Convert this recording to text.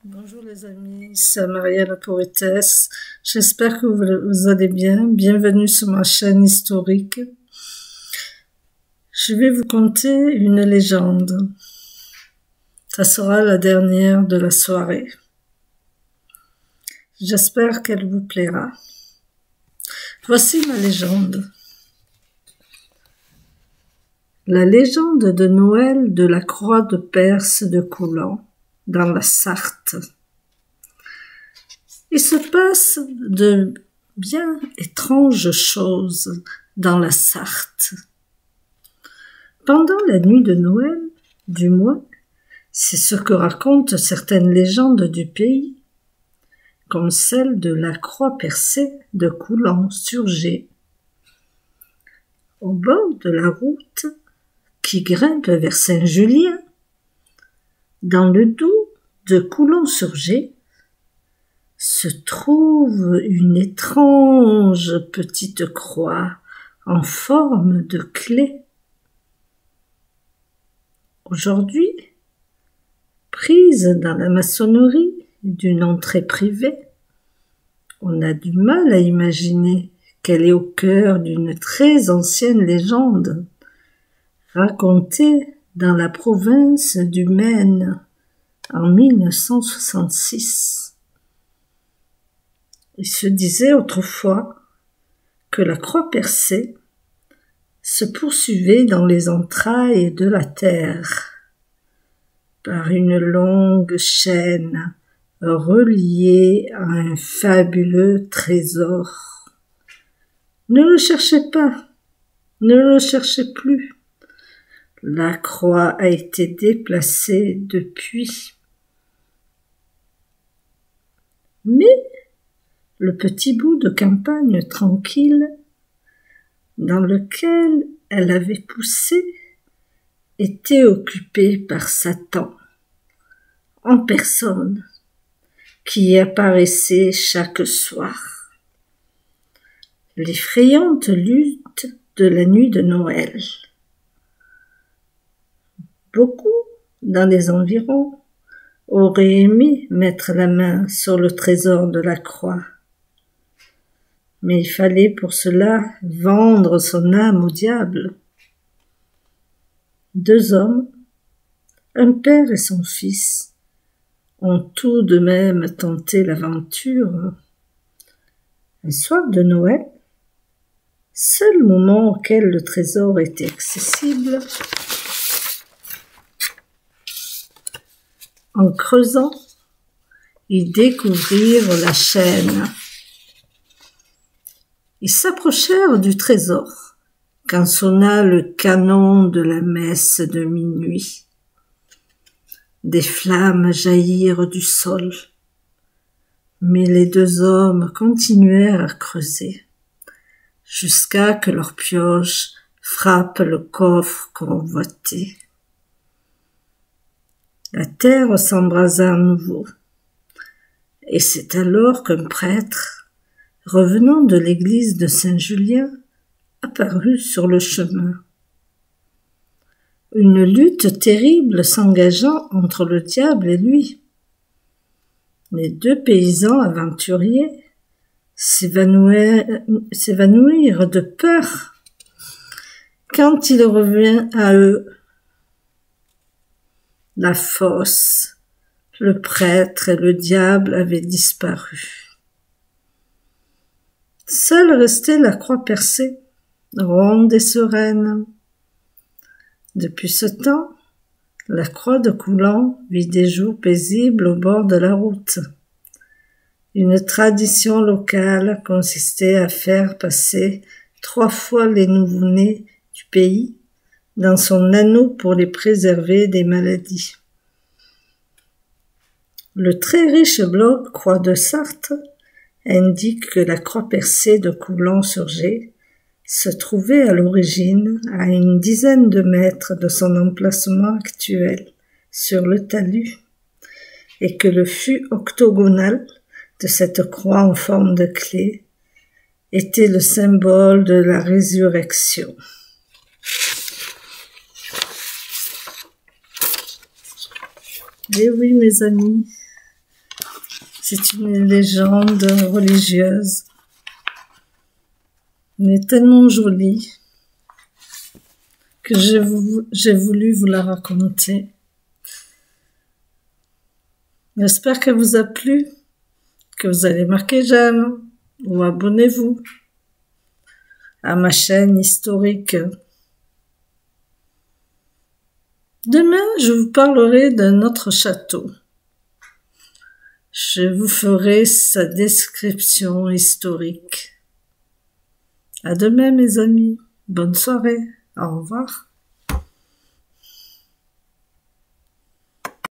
Bonjour les amis, c'est Maria la poétesse. J'espère que vous allez bien. Bienvenue sur ma chaîne historique. Je vais vous conter une légende. Ça sera la dernière de la soirée. J'espère qu'elle vous plaira. Voici ma légende. La légende de Noël de la croix de Perse de Coulan, dans la Sarthe. Il se passe de bien étranges choses dans la Sarthe. Pendant la nuit de Noël, du moins, c'est ce que racontent certaines légendes du pays, comme celle de la croix percée de Coulan-sur-Gers. Au bord de la route qui grimpe vers Saint-Julien, dans le doubs de Coulan-sur-Gers, se trouve une étrange petite croix en forme de clé. Aujourd'hui, prise dans la maçonnerie d'une entrée privée, on a du mal à imaginer qu'elle est au cœur d'une très ancienne légende, racontée dans la province du Maine en 1966. Il se disait autrefois que la croix percée se poursuivait dans les entrailles de la terre par une longue chaîne reliée à un fabuleux trésor. Ne le cherchez pas, ne le cherchez plus. La croix a été déplacée depuis. Mais le petit bout de campagne tranquille dans lequel elle avait poussé était occupé par Satan, en personne, qui y apparaissait chaque soir. L'effrayante lutte de la nuit de Noël. Beaucoup, dans les environs, auraient aimé mettre la main sur le trésor de la croix. Mais il fallait pour cela vendre son âme au diable. 2 hommes, un père et son fils, ont tout de même tenté l'aventure. Un soir de Noël, seul moment auquel le trésor était accessible, en creusant, ils découvrirent la chaîne. Ils s'approchèrent du trésor quand sonna le canon de la messe de minuit. Des flammes jaillirent du sol, mais les 2 hommes continuèrent à creuser jusqu'à que leur pioche frappe le coffre convoité. La terre s'embrasa à nouveau, et c'est alors qu'un prêtre, revenant de l'église de Saint-Julien, apparut sur le chemin. Une lutte terrible s'engageant entre le diable et lui. Les 2 paysans aventuriers s'évanouirent de peur quand il revint à eux. La fosse, le prêtre et le diable avaient disparu. Seule restait la croix percée, ronde et sereine. Depuis ce temps, la croix de Coulan vit des jours paisibles au bord de la route. Une tradition locale consistait à faire passer 3 fois les nouveau-nés du pays dans son anneau pour les préserver des maladies. Le très riche blog Croix de Sarthe indique que la croix percée de Coulan-sur-Gers se trouvait à l'origine à une dizaine de mètres de son emplacement actuel, sur le talus, et que le fût octogonal de cette croix en forme de clé était le symbole de la résurrection. Eh oui, mes amis, C'est une légende religieuse. Elle est tellement jolie que j'ai voulu vous la raconter. J'espère qu'elle vous a plu, que vous allez marquer j'aime ou abonnez-vous à ma chaîne historique. Demain, je vous parlerai de notre château. Je vous ferai sa description historique. À demain, mes amis. Bonne soirée. Au revoir.